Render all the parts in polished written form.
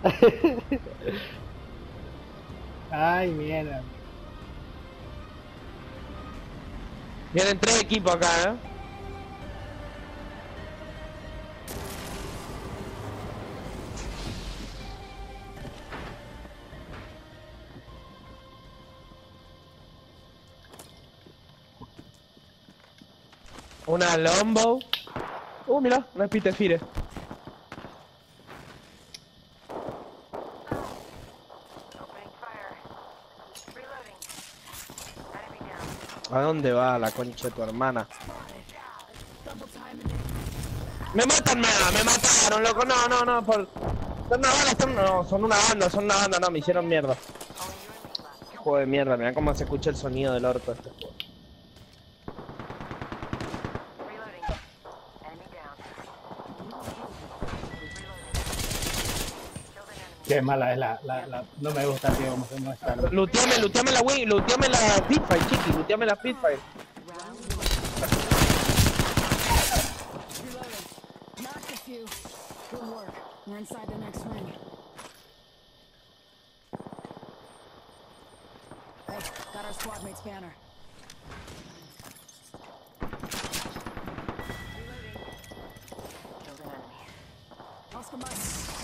Ay, mierda. Vienen 3 equipos acá, Una Lombo. Mira, una Spitfire. ¿A dónde va la concha de tu hermana? Me mataron, loco, no, por... Son una banda, son una banda, no, me hicieron mierda. Qué juego de mierda, mirá cómo se escucha el sonido del orto de este juego. Qué mala es no me gusta, tío, cómo se muestra. Luteame la wing, luteame la Spitfire, chiqui, luteame la Spitfire. We're inside the next ring. Hey, got our squad mate's banner. Killed an enemy. Oscar Mike,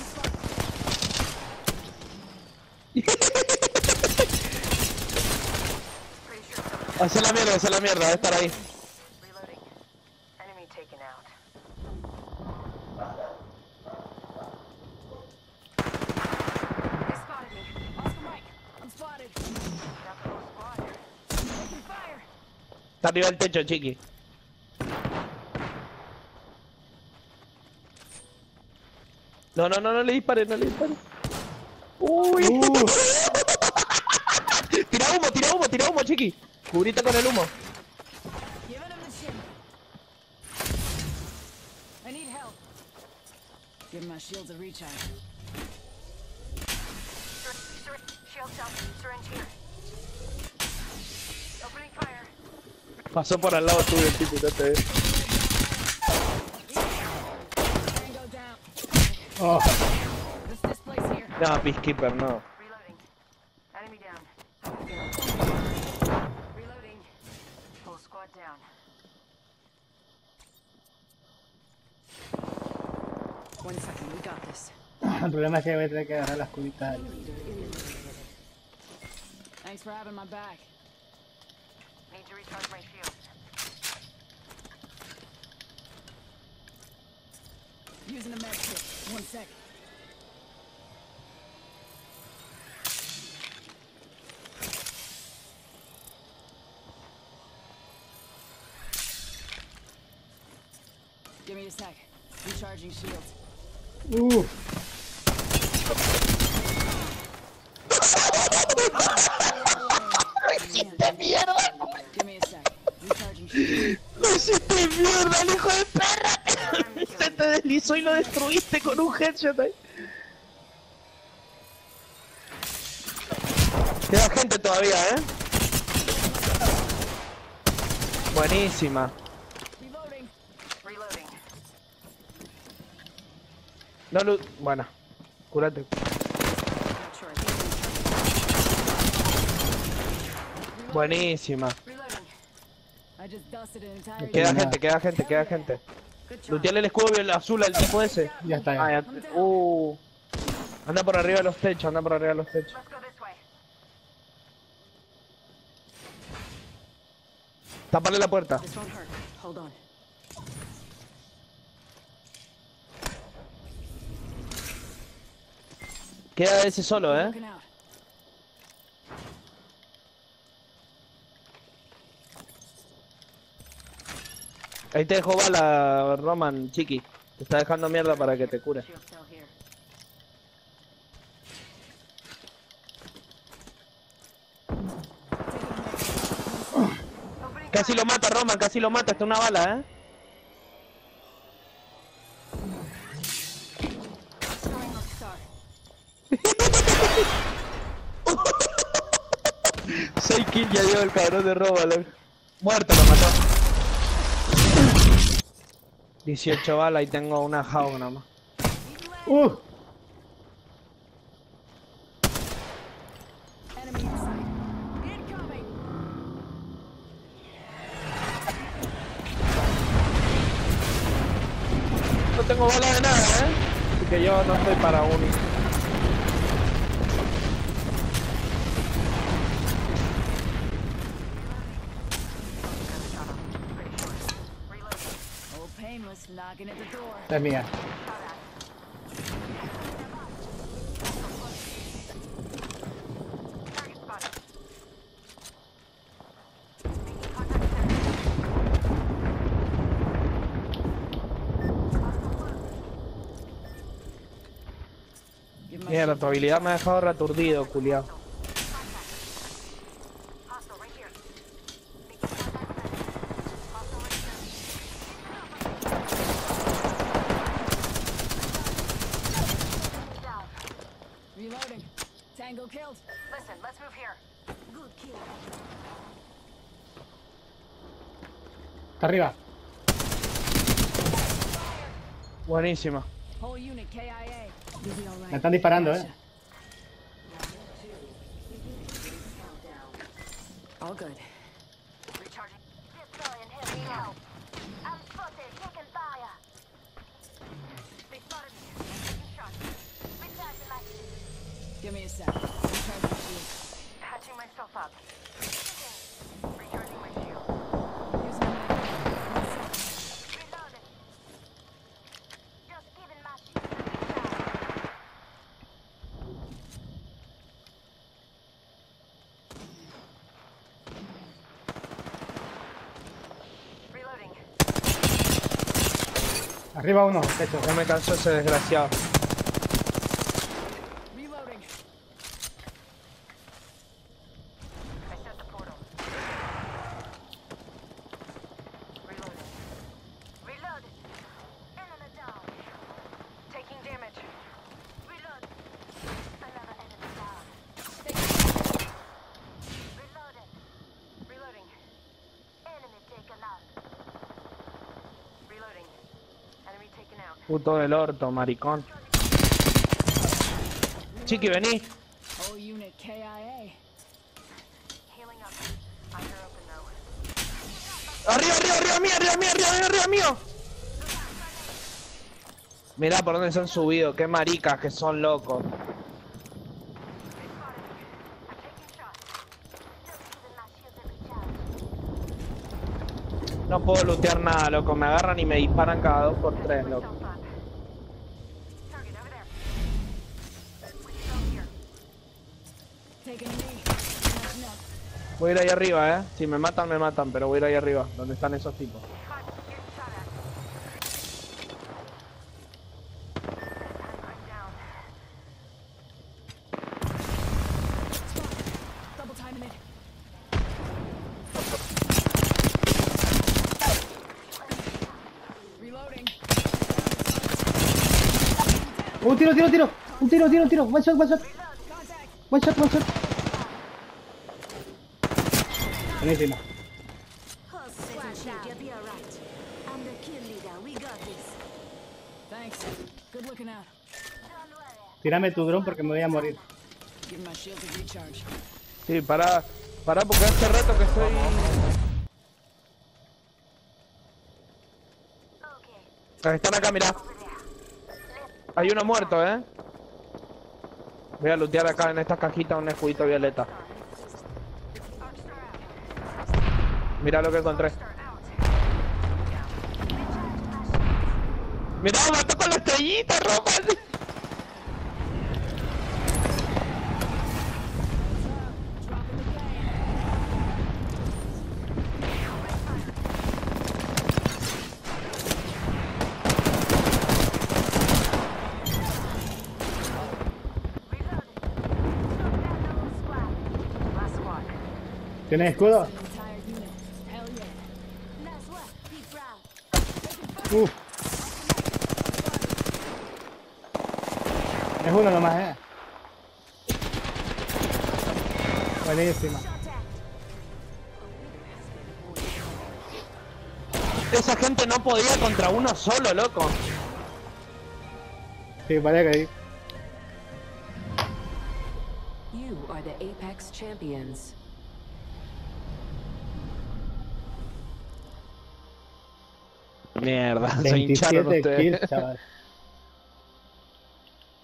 Hace la mierda, debe estar ahí. reloading. Enemy taken out. They spotted me. Oscar Mike, I'm spotted. Got the whole squad. Taking fire. Está arriba del techo, chiqui. No le dispares, no le dispares. Uy. Tira humo, chiqui. Cubrite con el humo. Giving him the shin. I need help. Give my shields a recharge. Shield cell, syringe here. Opening fire. Pasó por al lado tuyo el tipo, no te ve. Tango down. Oh, This place here. No, Peacekeeper, no. Reloading. Enemy down. Reloading. Whole squad down. One second, we got this. el problema es que voy a tener que agarrar las cubitas ahí. Thanks for having my back. Need to recharge my shield. Using a med kit. 1 second. Give me a sec. Recharging shields. Give me a sec. Recharging shields. ¡No hiciste mierda, el hijo de perra! Se te deslizó y lo destruiste con un headshot ahí. Queda gente todavía, Buenísima. Reloading. Reloading. No, bueno, curate. Not sure. Buenísima. Reloading. I just dusted an entire Queda gente. Good job. Luteale el escudo azul al tipo ese. Ya está, Ah, ya. ya. Anda por arriba de los techos, Let's go this way. Tápale la puerta. This won't hurt. Hold on. Queda ese solo, Looking out. Ahí te dejo bala, Roman, chiqui. Te está dejando mierda para que te cure. Shield cell here. Opening Casi lo mata, Roman, casi lo mata. Está una bala, Throwing North Star. 6 kills ya lleva el cabrón de Roman, loco. Muerto, lo mató. 18 balas y tengo una Hawk nomás. tengo balas de nada, Así que yo no estoy para un... Old Painless knocking at the door. Esta es mía. Give my Mierda, tu habilidad me ha dejado reaturdido, culiao. reloading. Tango killed. Listen, let's move here. Good kill. Está arriba. Buenísima. Whole unit KIA. You'll be all right. Me están disparando, Gotcha. All good. Recharging. Deploying heavy help. I'm spotted. Taking fire. They spotted me. Taking shots. Recharging my Give me a sec. Recharge my shield. patching myself up. Recharging my shield. Using my Reloading. Just giving my shield a recharge. Reloading. Arriba uno, techo. Ya me cansó ese desgraciado. reloading. I set the portal. Reloading. Reload. Enemy down. Taking damage. Reload. Another enemy down. Reloading. Reloading. Enemy taken out. Reloading. Enemy taken out. Puto del orto, maricón. Chiqui, vení. Whole unit KIA. Healing up. Eyes are open though. Arriba, arriba, arriba mío, arriba mío, arriba mío. Mirá por dónde se han subido, qué maricas que son locos. They spotted me. I'm taking shots. Just giving my shield a recharge. No puedo lootear nada, loco. Me agarran y me disparan cada 2 por 3, loco. Myself up. Target over there. We can go here. Taking a knee. Nothing up. Voy a ir ahí arriba, Si me matan, me matan, pero voy a ir ahí arriba, donde están esos tipos. Hot. Getting shot at. I'm down. Double timing it. Reloading. Un tiro, tiro, tiro. Un tiro, tiro, tiro. One shot, one shot. Contact. One shot, one shot. Buenísima. You'll be alright. I'm the kill leader. We got this. Thanks. Good looking out. Don't worry. Tírame tu dron porque me voy a morir. Give my shield a recharge. Sí, pará porque hace rato que estoy... Okay. Están acá, mirá. Over there. Hay uno muerto, Voy a lootear acá en estas cajitas un escudito violeta. Archstar out. Mirá lo que encontré. Archstar out. Recharge my shield. Mirá, mató con la estrellita roja. Dropping the game. Last squad. ¿Tienes escudo? An entire unit. Hell yeah. Nice work. Be proud. Es uno nomás, Buenísima. Esa gente no podía contra uno solo, loco. Sí, parece que sí. You are the Apex Champions. Mierda, se hincharon 27 ustedes. kills, chaval.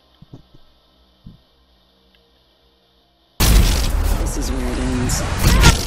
This is where it ends.